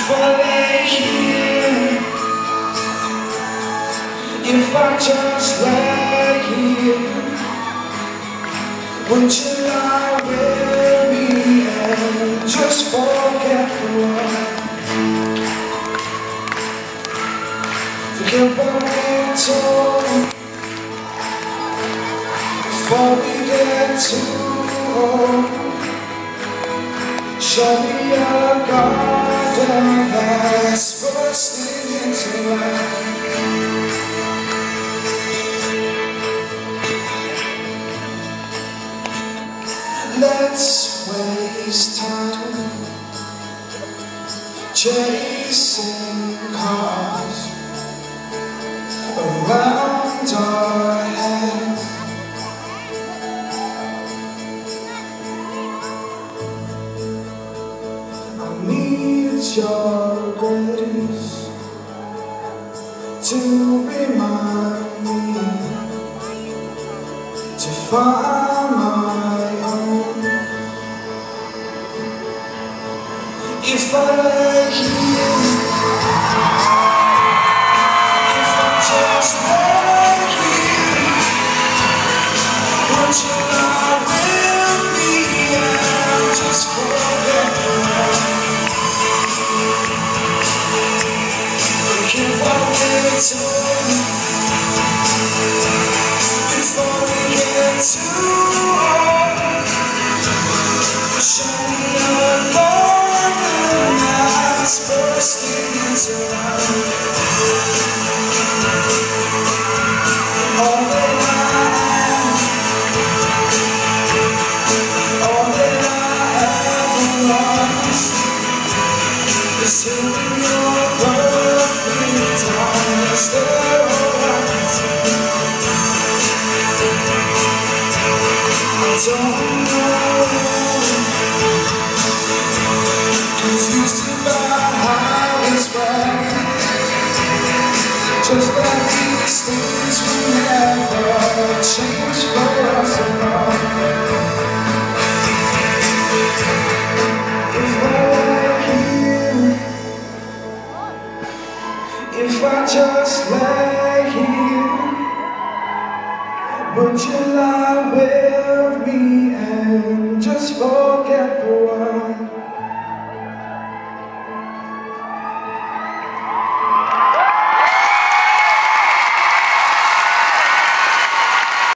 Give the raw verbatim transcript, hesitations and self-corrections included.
If I lay here, if I just lay here, would you lie with me and just forget the world? Forget what we told before we get too old. Show me a garden that's bursting into life. Let's waste time chasing cars around our heads. I need your grace to remind me to find my own. If I lay here, if I just lay here, would you lie with me and just forget the world? Forget what we're doing before we get too old. Show me a garden that's bursting into life. All that I am, all that I ever lost, is hearing your perfect eyes. They're alright. I don't know, confused about how it's right. Just like these things will never change for us alone. If I lay here, if I just lay here, would you lie with me and just forget the